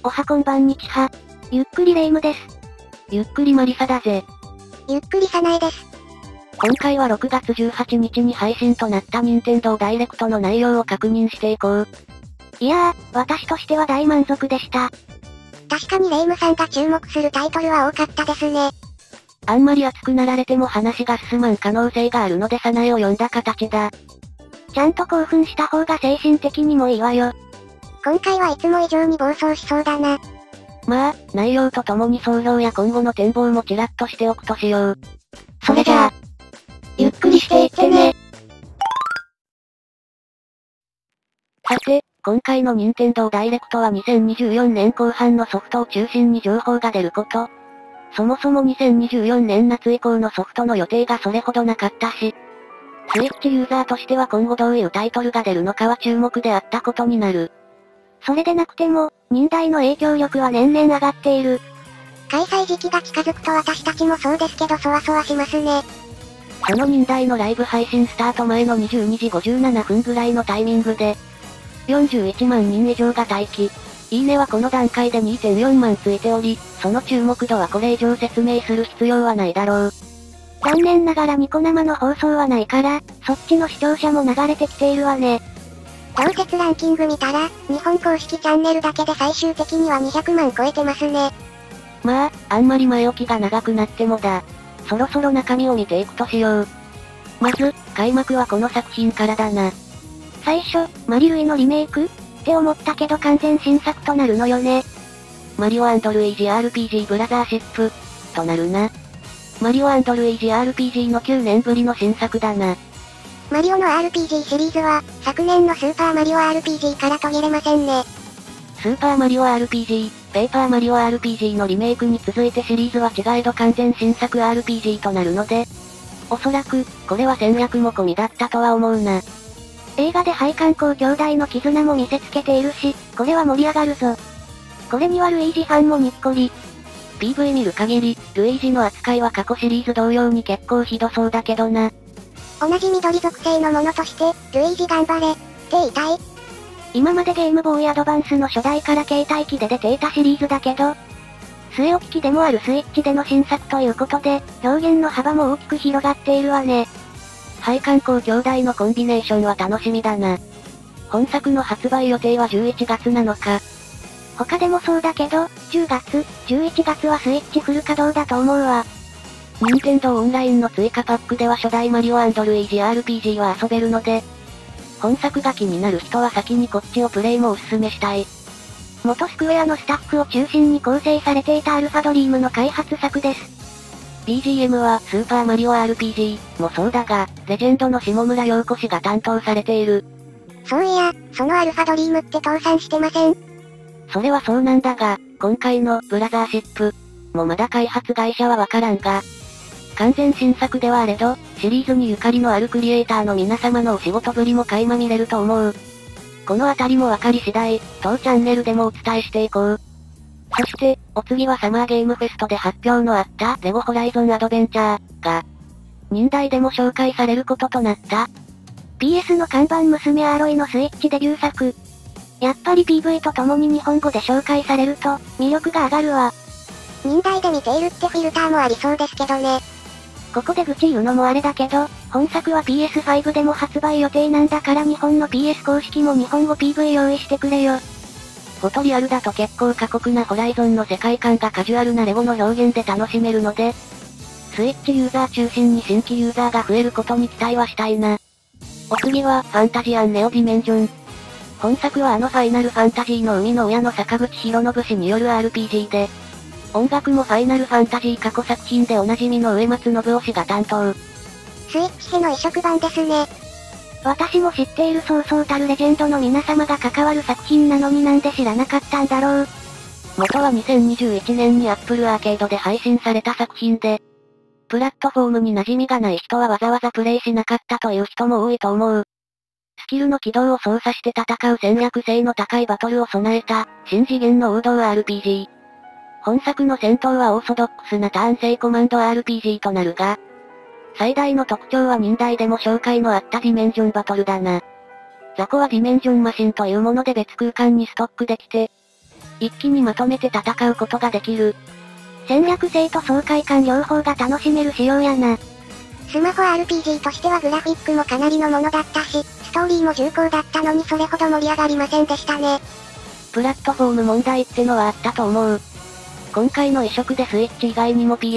おはこんばんにちは。ゆっくりレ夢ムです。 ゆっくりマリサだぜ。 ゆっくりさなえです。 今回は6月18日に配信となった任天堂ダイレクトの内容を確認していこう。 いやー、私としては大満足でした。 確かにレ夢ムさんが注目するタイトルは多かったですね。 あんまり熱くなられても話が進まん可能性があるのでさなえを読んだ形だ。 ちゃんと興奮した方が精神的にもいいわよ。 今回はいつも以上に暴走しそうだな。 まあ、内容とともに総評や今後の展望もちらっとしておくとしよう。 それじゃあ、ゆっくりしていってね。 さて、今回の任天堂ダイレクトは2024年後半のソフトを中心に情報が出ること。そもそも2024年夏以降のソフトの予定がそれほどなかったし、スイッチユーザーとしては今後どういうタイトルが出るのかは注目であったことになる。 それでなくても、任代の影響力は年々上がっている。 開催時期が近づくと私たちもそうですけどそわそわしますね。 その任代のライブ配信スタート前の22時57分ぐらいのタイミングで、41万人以上が待機。いいねはこの段階で 2.4 万ついており、その注目度はこれ以上説明する必要はないだろう。 残念ながらニコ生の放送はないから、そっちの視聴者も流れてきているわね。 同説ランキング見たら、日本公式チャンネルだけで最終的には200万超えてますね。 まあ、あんまり前置きが長くなってもだ。そろそろ中身を見ていくとしよう。まず、開幕はこの作品からだな。 最初、マリルイのリメイクって思ったけど完全新作となるのよね。 マリオ&ルイージ RPG ブラザーシップ、となるな。マリオ&ルイージ RPG の9年ぶりの新作だな。 マリオの RPG シリーズは、昨年のスーパーマリオ RPG から途切れませんね。 スーパーマリオ RPG、ペーパーマリオ RPG のリメイクに続いてシリーズは違えど完全新作 RPG となるので、おそらく、これは戦略も込みだったとは思うな。 映画で配管工兄弟の絆も見せつけているし、これは盛り上がるぞ。これにはルイージファンもにっこり。 PV 見る限り、ルイージの扱いは過去シリーズ同様に結構ひどそうだけどな。 同じ緑属性のものとして、ルイージ頑張れ、って言いたい。 今までゲームボーイアドバンスの初代から携帯機で出ていたシリーズだけど、据え置き機でもあるスイッチでの新作ということで、表現の幅も大きく広がっているわね。 配管工兄弟のコンビネーションは楽しみだな。本作の発売予定は11月なのか。 他でもそうだけど、10月、11月はスイッチフル稼働だと思うわ。 任天堂オンラインの追加パックでは初代マリオ&ルイージ RPG は遊べるので、本作が気になる人は先にこっちをプレイもおすすめしたい。 元スクエアのスタッフを中心に構成されていたアルファドリームの開発作です。 BGM はスーパーマリオ RPG もそうだが、レジェンドの下村陽子氏が担当されている。 そういや、そのアルファドリームって倒産してません？ それはそうなんだが、今回のブラザーシップもまだ開発会社はわからんが、完全新作ではあれど、シリーズにゆかりのあるクリエイターの皆様のお仕事ぶりも垣間見れると思う。このあたりもわかり次第、当チャンネルでもお伝えしていこう。そして、お次はサマーゲームフェストで発表のあったレゴホライゾンアドベンチャーが、任代でも紹介されることとなった。 PS の看板娘アーロイのスイッチデビュー作。やっぱり PV と共に日本語で紹介されると、魅力が上がるわ。 任代で見ているってフィルターもありそうですけどね。 ここで愚痴言うのもあれだけど、本作は PS5 でも発売予定なんだから日本の PS 公式も日本語 PV 用意してくれよ。 フォトリアルだと結構過酷なホライゾンの世界観がカジュアルなレゴの表現で楽しめるので、スイッチユーザー中心に新規ユーザーが増えることに期待はしたいな。お次は、ファンタジアンネオディメンジョン。本作はあのファイナルファンタジーの生みの親の坂口博信氏による RPG で、音楽もファイナルファンタジー過去作品でおなじみの植松信夫氏が担当。 スイッチへの移植版ですね。 私も知っているそうそうたるレジェンドの皆様が関わる作品なのになんで知らなかったんだろう。 元は2021年に Apple アーケードで配信された作品で、プラットフォームに馴染みがない人はわざわざプレイしなかったという人も多いと思う。スキルの軌道を操作して戦う戦略性の高いバトルを備えた、新次元の王道 RPG。本作の戦闘はオーソドックスなターン制コマンド RPG となるが、最大の特徴は任代でも紹介のあったディメンジョンバトルだな。雑魚はディメンジョンマシンというもので別空間にストックできて、 一気にまとめて戦うことができる。 戦略性と爽快感両方が楽しめる仕様やな。 スマホ RPG としてはグラフィックもかなりのものだったし、ストーリーも重厚だったのにそれほど盛り上がりませんでしたね。 プラットフォーム問題ってのはあったと思う。今回の移植でスイッチ以外にも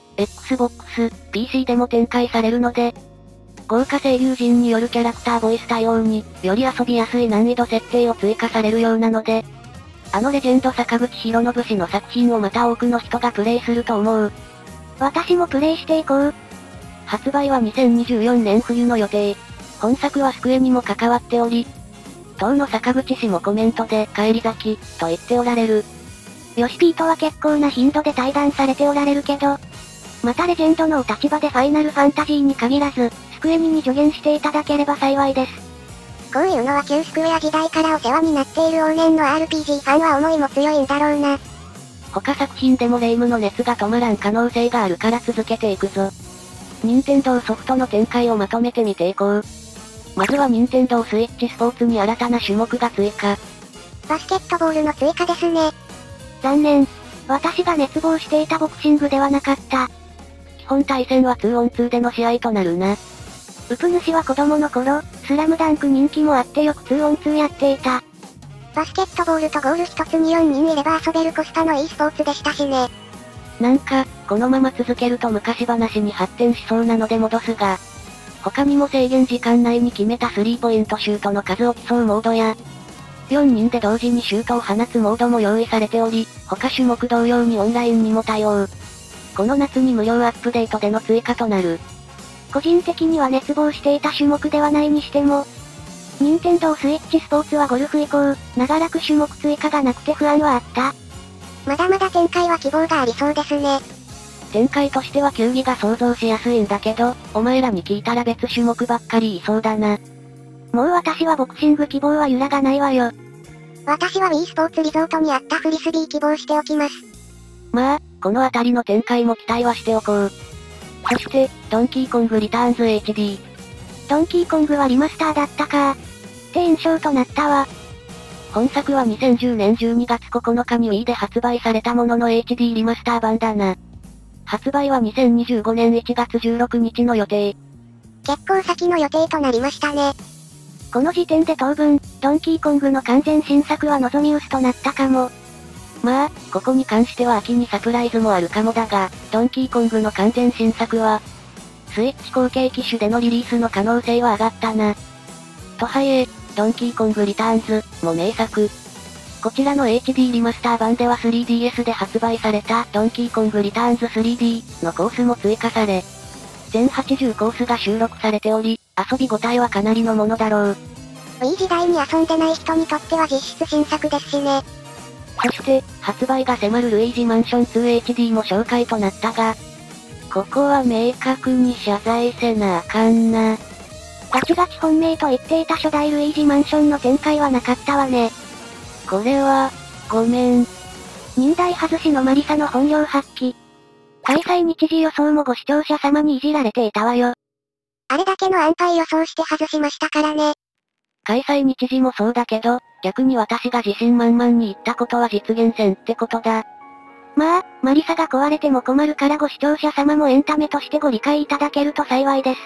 PS、Xbox、PC でも展開されるので、豪華声優陣によるキャラクターボイス対応に、より遊びやすい難易度設定を追加されるようなので、あのレジェンド坂口博信氏の作品をまた多くの人がプレイすると思う。 私もプレイしていこう。 発売は2024年冬の予定。本作はスクエにも関わっており、当の坂口氏もコメントで帰り咲き、と言っておられる。 ヨシピーとは結構な頻度で対談されておられるけど、またレジェンドのお立場でファイナルファンタジーに限らず、スクエニに助言していただければ幸いです。 こういうのは旧スクエア時代からお世話になっている往年の RPG ファンは思いも強いんだろうな。 他作品でもレイムの熱が止まらん可能性があるから続けていくぞ。任天堂ソフトの展開をまとめてみていこう。まずは任天堂スイッチスポーツに新たな種目が追加。 バスケットボールの追加ですね。 残念。私が熱望していたボクシングではなかった。 基本対戦は 2on2 での試合となるな。 ウプ主は子供の頃、スラムダンク人気もあってよく 2on2 やっていた。 バスケットボールとゴール一つに4人いれば遊べるコスパのいいスポーツでしたしね。 なんか、このまま続けると昔話に発展しそうなので戻すが、他にも制限時間内に決めたスリーポイントシュートの数を競うモードや、4人で同時にシュートを放つモードも用意されており、他種目同様にオンラインにも対応。この夏に無料アップデートでの追加となる。 個人的には熱望していた種目ではないにしても、任天堂スイッチスポーツはゴルフ以降、長らく種目追加がなくて不安はあった。 まだまだ展開は希望がありそうですね。 展開としては球技が想像しやすいんだけど、お前らに聞いたら別種目ばっかり言いそうだな。 もう私はボクシング希望は揺らがないわよ。 私は Wii スポーツリゾートにあったフリスビー希望しておきます。 まあ、このあたりの展開も期待はしておこう。そして、ドンキーコングリターンズ HD。 ドンキーコングはリマスターだったか。って印象となったわ。 本作は2010年12月9日に Wii で発売されたものの HD リマスター版だな。発売は2025年1月16日の予定。 結構先の予定となりましたね。 この時点で当分、ドンキーコングの完全新作は望み薄となったかも。 まあ、ここに関しては秋にサプライズもあるかもだが、ドンキーコングの完全新作は、スイッチ後継機種でのリリースの可能性は上がったな。とはいえ、ドンキーコングリターンズも名作。こちらの HD リマスター版では 3DS で発売されたドンキーコングリターンズ 3D のコースも追加され、全80コースが収録されており、遊び応えはかなりのものだろう。 Wii 時代に遊んでない人にとっては実質新作ですしね。 そして、発売が迫るルイージマンション 2HD も紹介となったが、ここは明確に謝罪せなあかんな。 ガチガチ本命と言っていた初代ルイージマンションの展開はなかったわね。 これは、ごめん。 忍耐外しのマリサの本領発揮。開催日時予想もご視聴者様にいじられていたわよ。 あれだけの安牌予想して外しましたからね。 開催日時もそうだけど、逆に私が自信満々に言ったことは実現せんってことだ。 まあ、マリサが壊れても困るからご視聴者様もエンタメとしてご理解いただけると幸いです。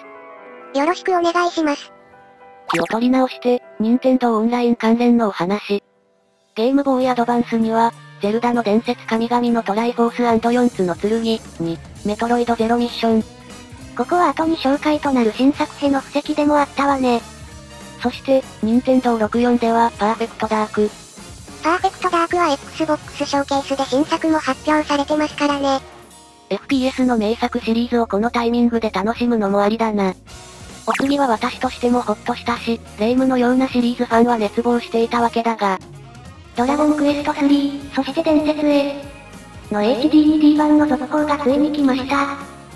よろしくお願いします。 気を取り直して、任天堂オンライン関連のお話。ゲームボーイアドバンスには、ゼルダの伝説神々のトライフォース&4つの剣に、メトロイドゼロミッション。 ここは後に紹介となる新作への布石でもあったわね。 そして、任天堂64では、パーフェクトダーク。 パーフェクトダークは Xbox ショーケースで新作も発表されてますからね。 FPS の名作シリーズをこのタイミングで楽しむのもありだな。お次は私としてもホッとしたし、レイムのようなシリーズファンは熱望していたわけだが、 ドラゴンクエスト3、そして伝説への HDD 版の続報がついに来ました。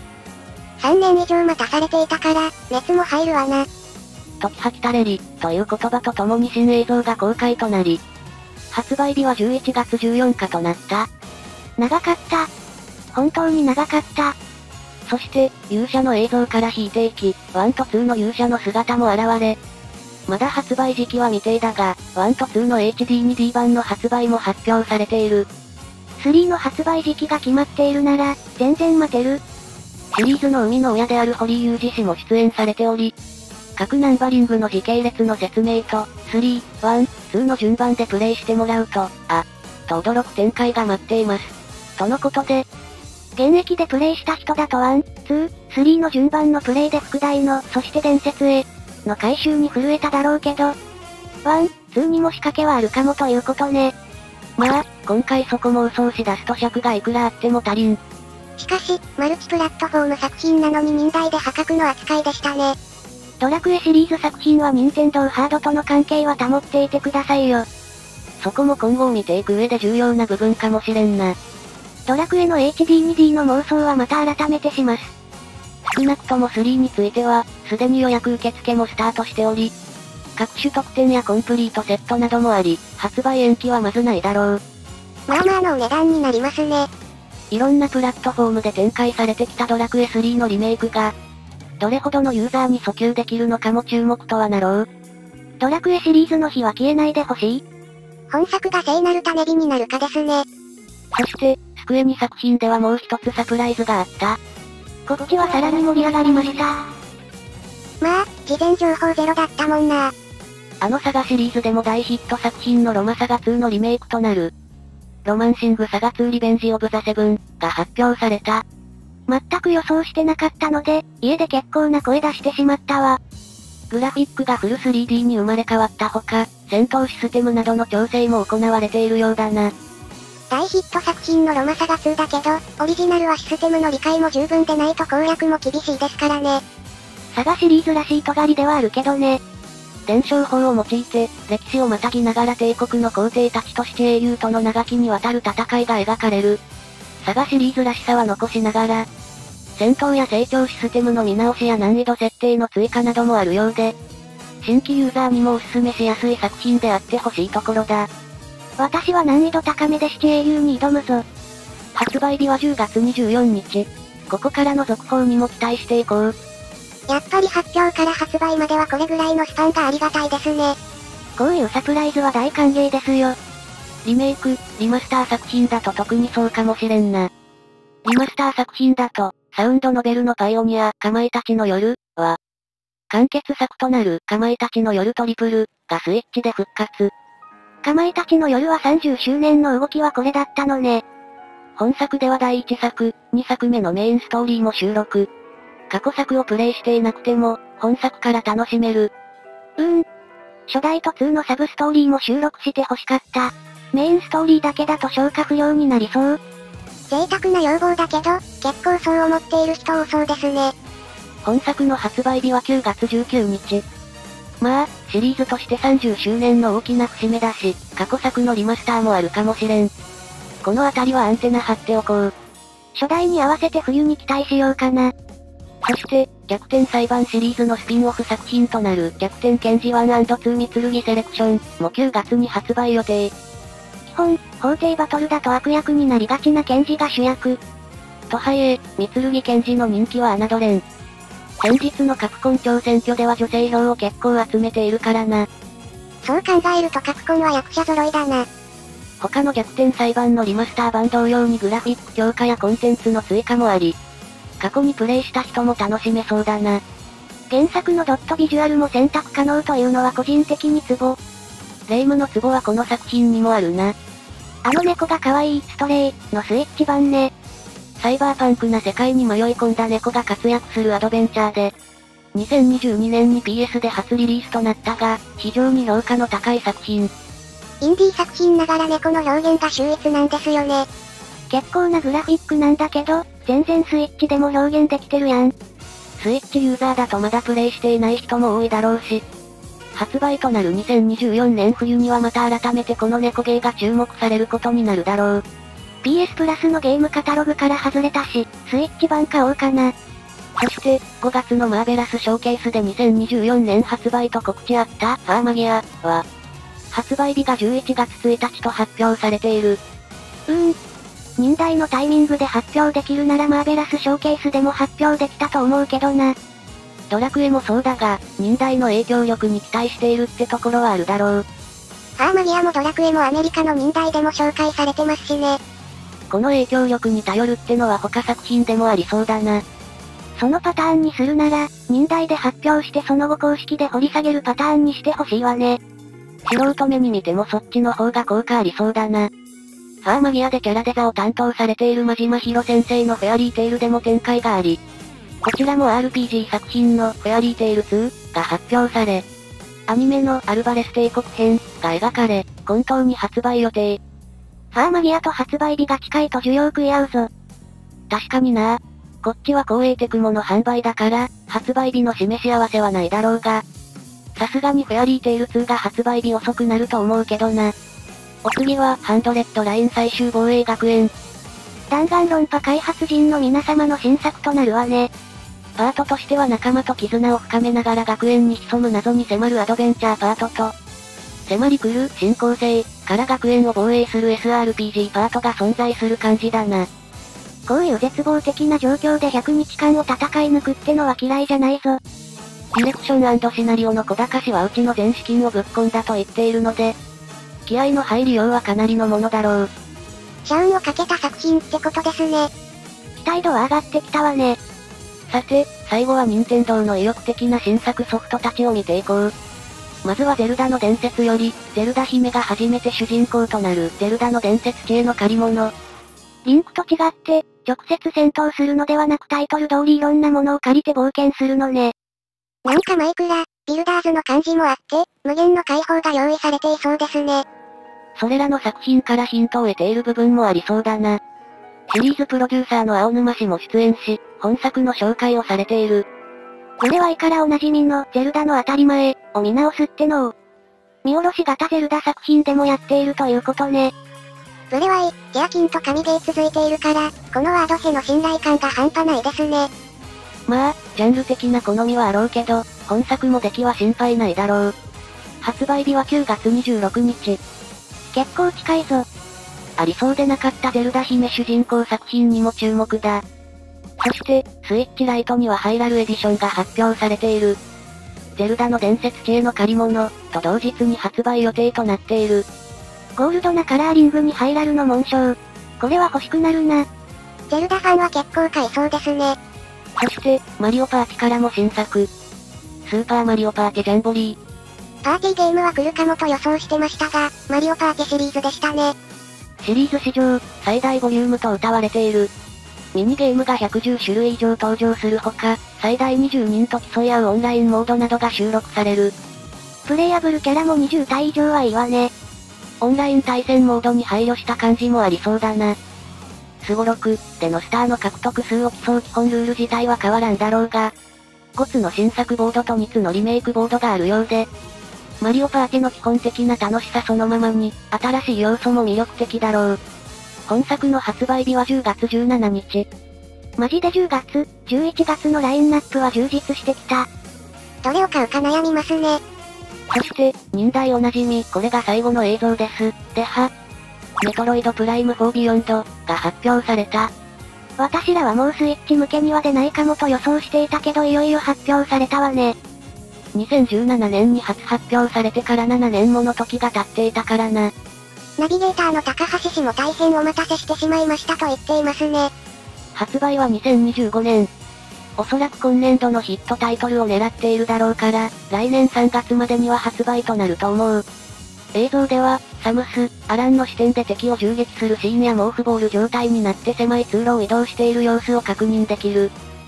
3年以上待たされていたから、熱も入るわな。 時は来たれり、という言葉とともに新映像が公開となり、発売日は11月14日となった。 長かった。本当に長かった。 そして、勇者の映像から引いていき、1と2の勇者の姿も現れ、 まだ発売時期は未定だが、1と2の HD2D 版の発売も発表されている。 3の発売時期が決まっているなら、全然待てる。 シリーズの生みの親である堀裕二氏も出演されており、各ナンバリングの時系列の説明と、3、1、2の順番でプレイしてもらうと、と驚く展開が待っています。とのことで、 現役でプレイした人だと1、2、3の順番のプレイで副題の、そして伝説へ、の回収に震えただろうけど、1、2にも仕掛けはあるかもということね。 まあ、今回そこも嘘をし出すと尺がいくらあっても足りん。 しかし、マルチプラットフォーム作品なのに忍耐で破格の扱いでしたね。 ドラクエシリーズ作品は任天堂ハードとの関係は保っていてくださいよ。 そこも今後を見ていく上で重要な部分かもしれんな。 ドラクエの HD2D の妄想はまた改めてします。 少なくとも3については、すでに予約受付もスタートしており、各種特典やコンプリートセットなどもあり、発売延期はまずないだろう。 まあまあのお値段になりますね。 いろんなプラットフォームで展開されてきたドラクエ3のリメイクが、どれほどのユーザーに訴求できるのかも注目とはなろう。 ドラクエシリーズの火は消えないでほしい。 本作が聖なる種火になるかですね。 そして、スクエニ作品ではもう一つサプライズがあった。 こっちはさらに盛り上がりました。 まあ、事前情報ゼロだったもんな。 あのサガシリーズでも大ヒット作品のロマサガ2のリメイクとなる、ロマンシングサガ2リベンジオブザセブンが発表された。 全く予想してなかったので、家で結構な声出してしまったわ。 グラフィックがフル 3D に生まれ変わったほか、戦闘システムなどの調整も行われているようだな。 大ヒット作品のロマサガ2だけど、オリジナルはシステムの理解も十分でないと攻略も厳しいですからね。 サガシリーズらしい尖りではあるけどね。 伝承法を用いて、歴史をまたぎながら帝国の皇帝たちと七英雄との長きにわたる戦いが描かれる。サガシリーズらしさは残しながら、戦闘や成長システムの見直しや難易度設定の追加などもあるようで、新規ユーザーにもおすすめしやすい作品であってほしいところだ。 私は難易度高めで七英雄に挑むぞ。 発売日は10月24日。ここからの続報にも期待していこう。 やっぱり発表から発売まではこれぐらいのスパンがありがたいですね。 こういうサプライズは大歓迎ですよ。 リメイク、リマスター作品だと特にそうかもしれんな。リマスター作品だと、サウンドノベルのパイオニア、かまいたちの夜は、完結作となるかまいたちの夜トリプルがスイッチで復活。 かまいたちの夜は30周年の動きはこれだったのね。 本作では第1作、2作目のメインストーリーも収録。過去作をプレイしていなくても、本作から楽しめる。 初代と2のサブストーリーも収録して欲しかった。メインストーリーだけだと消化不良になりそう。 贅沢な要望だけど、結構そう思っている人多そうですね。 本作の発売日は9月19日。まあ、シリーズとして30周年の大きな節目だし、過去作のリマスターもあるかもしれん。このあたりはアンテナ張っておこう。 初代に合わせて冬に期待しようかな。 そして、逆転裁判シリーズのスピンオフ作品となる逆転検事 1&2 三剣セレクションも9月に発売予定。 基本、法廷バトルだと悪役になりがちな検事が主役。 とはいえ、三剣検事の人気は侮れん。先日のカプコン挑戦挙では女性票を結構集めているからな。 そう考えるとカプコンは役者揃いだな。 他の逆転裁判のリマスター版同様にグラフィック強化やコンテンツの追加もあり、過去にプレイした人も楽しめそうだな。 原作のドットビジュアルも選択可能というのは個人的にツボ。 レイムのツボはこの作品にもあるな。 あの猫が可愛いストレイのスイッチ版ね。 サイバーパンクな世界に迷い込んだ猫が活躍するアドベンチャーで、2022年に PS で初リリースとなったが、非常に評価の高い作品。 インディー作品ながら猫の表現が秀逸なんですよね。 結構なグラフィックなんだけど、全然スイッチでも表現できてるやん。 スイッチユーザーだとまだプレイしていない人も多いだろうし、発売となる2024年冬にはまた改めてこの猫ゲーが注目されることになるだろう。 PS プラスのゲームカタログから外れたし、スイッチ版買おうかな。 そして、5月のマーベラスショーケースで2024年発売と告知あったアーマギアは、発売日が11月1日と発表されている。 忍耐のタイミングで発表できるならマーベラスショーケースでも発表できたと思うけどな。 ドラクエもそうだが、忍耐の影響力に期待しているってところはあるだろう。 アーマギアもドラクエもアメリカの忍耐でも紹介されてますしね。 この影響力に頼るってのは他作品でもありそうだな。 そのパターンにするなら、忍耐で発表してその後公式で掘り下げるパターンにしてほしいわね。 素人目に見てもそっちの方が効果ありそうだな。アーマギアでキャラデザを担当されている真島ヒロ先生のフェアリーテイルでも展開があり、こちらも RPG 作品のフェアリーテイル2が発表され、アニメのアルバレス帝国編が描かれ、今冬に発売予定。 アーマギアと発売日が近いと需要食い合うぞ。 確かにな。こっちは光栄テクモの販売だから、発売日の示し合わせはないだろうが。さすがにフェアリーテイル2が発売日遅くなると思うけどな。お次は、ハンドレッドライン最終防衛学園。 弾丸論破開発陣の皆様の新作となるわね。 パートとしては仲間と絆を深めながら学園に潜む謎に迫るアドベンチャーパートと、迫り来る新構成から学園を防衛する SRPG パートが存在する感じだな。 こういう絶望的な状況で100日間を戦い抜くってのは嫌いじゃないぞ。 ディレクション&シナリオの小高氏はうちの全資金をぶっ込んだと言っているので、気合の入りようはかなりのものだろう。 社運をかけた作品ってことですね。 期待度は上がってきたわね。 さて、最後は任天堂の意欲的な新作ソフトたちを見ていこう。まずはゼルダの伝説より、ゼルダ姫が初めて主人公となるゼルダの伝説系の借り物。 リンクと違って、直接戦闘するのではなくタイトル通りいろんなものを借りて冒険するのね。 なんかマイクラ、ビルダーズの感じもあって、無限の解放が用意されていそうですね。 それらの作品からヒントを得ている部分もありそうだな。シリーズプロデューサーの青沼氏も出演し、本作の紹介をされている。 ブレワイからおなじみのゼルダの当たり前を見直すってのを、見下ろし型ゼルダ作品でもやっているということね。 ブレワイ、ティアキンと神ゲー続いているから、このワードへの信頼感が半端ないですね。 まあ、ジャンル的な好みはあろうけど、本作も出来は心配ないだろう。発売日は9月26日。 結構近いぞ。 ありそうでなかったゼルダ姫主人公作品にも注目だ。そして、スイッチライトにはハイラルエディションが発表されている。ゼルダの伝説系の借り物、と同日に発売予定となっている。 ゴールドなカラーリングにハイラルの紋章。これは欲しくなるな。 ゼルダファンは結構買いそうですね。 そして、マリオパーティからも新作。スーパーマリオパーティジャンボリー。 パーティーゲームは来るかもと予想してましたが、マリオパーティシリーズでしたね。 シリーズ史上、最大ボリュームと謳われている。ミニゲームが110種類以上登場するほか、最大20人と競い合うオンラインモードなどが収録される。 プレイヤブルキャラも20体以上はいいわね。 オンライン対戦モードに配慮した感じもありそうだな。スゴロクでのスターの獲得数を競う基本ルール自体は変わらんだろうが、5つの新作ボードと2つのリメイクボードがあるようで、マリオパーティの基本的な楽しさそのままに、新しい要素も魅力的だろう。本作の発売日は10月17日。 マジで10月、11月のラインナップは充実してきた。 どれを買うか悩みますね。 そして、忍耐おなじみ、これが最後の映像です。では、メトロイドプライム4ビヨンドが発表された。 私らはもうスイッチ向けには出ないかもと予想していたけどいよいよ発表されたわね。 2017年に初発表されてから7年もの時が経っていたからな。 ナビゲーターの高橋氏も大変お待たせしてしまいましたと言っていますね。 発売は2025年。おそらく今年度のヒットタイトルを狙っているだろうから、来年3月までには発売となると思う。映像では、サムス、アランの視点で敵を銃撃するシーンやモーフボール状態になって狭い通路を移動している様子を確認できる。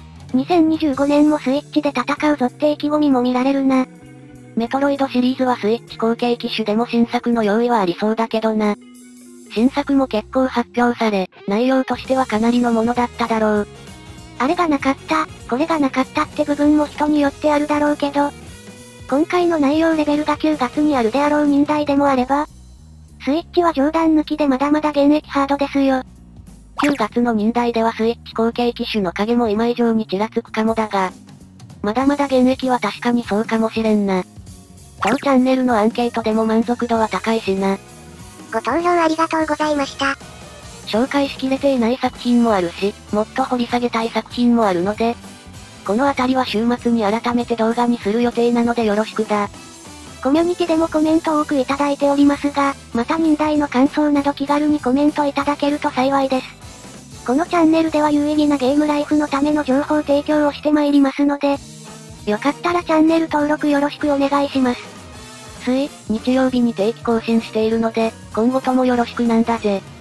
2025年もスイッチで戦うぞって意気込みも見られるな。 メトロイドシリーズはスイッチ後継機種でも新作の用意はありそうだけどな。新作も結構発表され、内容としてはかなりのものだっただろう。 あれがなかった、これがなかったって部分も人によってあるだろうけど、今回の内容レベルが9月にあるであろう忍耐でもあれば、スイッチは冗談抜きでまだまだ現役ハードですよ。 9月の忍耐ではスイッチ後継機種の影も今以上にちらつくかもだが、まだまだ現役は確かにそうかもしれんな。当チャンネルのアンケートでも満足度は高いしな。 ご投票ありがとうございました。 紹介しきれていない作品もあるし、もっと掘り下げたい作品もあるので、 このあたりは週末に改めて動画にする予定なのでよろしくだ。 コミュニティでもコメント多くいただいておりますが、また忍耐の感想など気軽にコメントいただけると幸いです。このチャンネルでは有意義なゲームライフのための情報提供をしてまいりますので、よかったらチャンネル登録よろしくお願いします。 日曜日に定期更新しているので、今後ともよろしくなんだぜ。